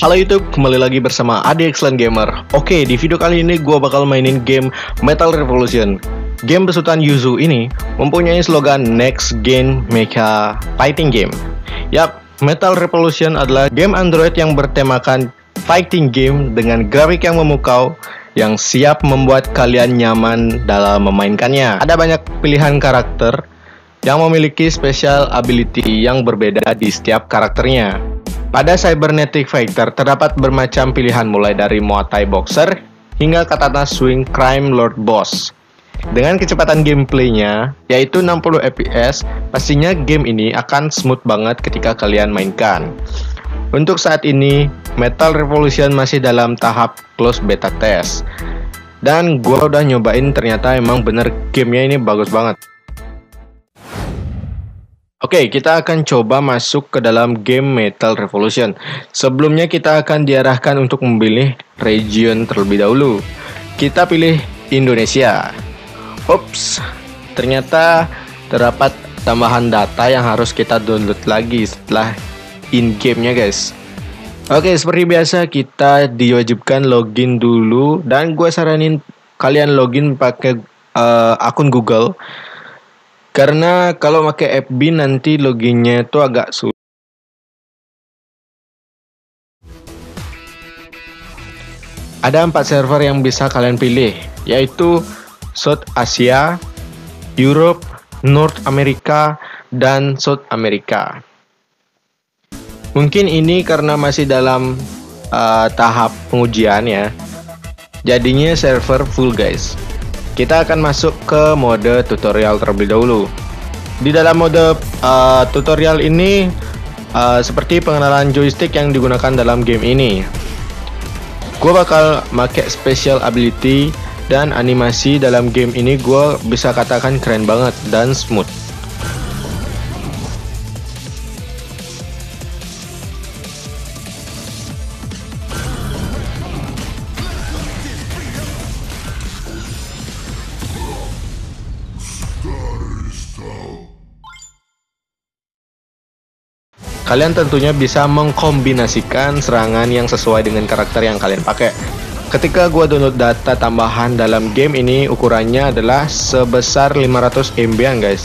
Halo YouTube, kembali lagi bersama Adi Excellent Gamer. Oke, di video kali ini gue bakal mainin game Metal Revolution. Game besutan Yuzu ini mempunyai slogan Next Gen Mecha Fighting Game. Yap, Metal Revolution adalah game Android yang bertemakan fighting game dengan grafik yang memukau yang siap membuat kalian nyaman dalam memainkannya. Ada banyak pilihan karakter yang memiliki special ability yang berbeda di setiap karakternya. Pada Cybernetic Fighter terdapat bermacam pilihan mulai dari Muay Thai Boxer hingga Katana Swing Crime Lord Boss. Dengan kecepatan gameplaynya yaitu 60 fps, pastinya game ini akan smooth banget ketika kalian mainkan. Untuk saat ini, Metal Revolution masih dalam tahap close beta test. Dan gua udah nyobain, ternyata emang bener gamenya ini bagus banget. Oke, kita akan coba masuk ke dalam game Metal Revolution. Sebelumnya kita akan diarahkan untuk memilih region terlebih dahulu. Kita pilih Indonesia. Ups, ternyata terdapat tambahan data yang harus kita download lagi setelah in-game-nya guys. Oke, seperti biasa kita diwajibkan login dulu. Dan gue saranin kalian login pakai akun Google. Karena kalau pakai FB nanti loginnya itu agak sulit. Ada 4 server yang bisa kalian pilih, yaitu South Asia, Europe, North America, dan South America. Mungkin ini karena masih dalam tahap pengujian ya, jadinya server full guys. Kita akan masuk ke mode tutorial terlebih dahulu. Di dalam mode tutorial ini seperti pengenalan joystick yang digunakan dalam game ini. Gue bakal pakai special ability dan animasi dalam game ini gue bisa katakan keren banget dan smooth. Kalian tentunya bisa mengkombinasikan serangan yang sesuai dengan karakter yang kalian pakai. Ketika gua download data tambahan dalam game ini, ukurannya adalah sebesar 500 MB guys.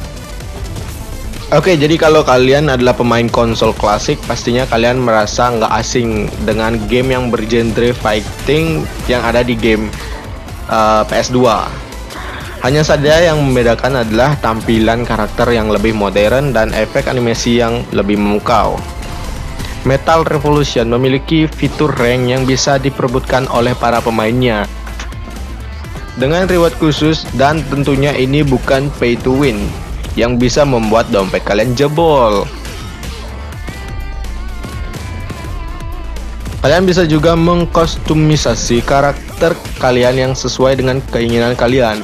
Oke, jadi kalau kalian adalah pemain konsol klasik, pastinya kalian merasa nggak asing dengan game yang bergenre fighting yang ada di game PS2. Hanya saja yang membedakan adalah tampilan karakter yang lebih modern dan efek animasi yang lebih memukau. Metal Revolution memiliki fitur rank yang bisa diperebutkan oleh para pemainnya dengan reward khusus, dan tentunya ini bukan pay to win yang bisa membuat dompet kalian jebol. Kalian bisa juga mengkostumisasi karakter kalian yang sesuai dengan keinginan kalian.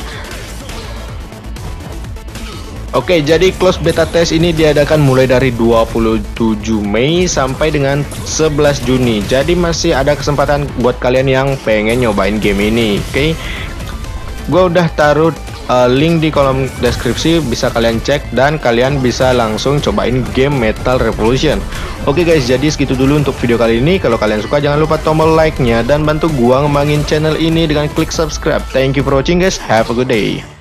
Oke, jadi close beta test ini diadakan mulai dari 27 Mei sampai dengan 11 Juni. Jadi masih ada kesempatan buat kalian yang pengen nyobain game ini. Oke, gue udah taruh link di kolom deskripsi, bisa kalian cek dan kalian bisa langsung cobain game Metal Revolution. Oke guys, jadi segitu dulu untuk video kali ini. Kalau kalian suka jangan lupa tombol like-nya dan bantu gua ngembangin channel ini dengan klik subscribe. Thank you for watching guys, have a good day.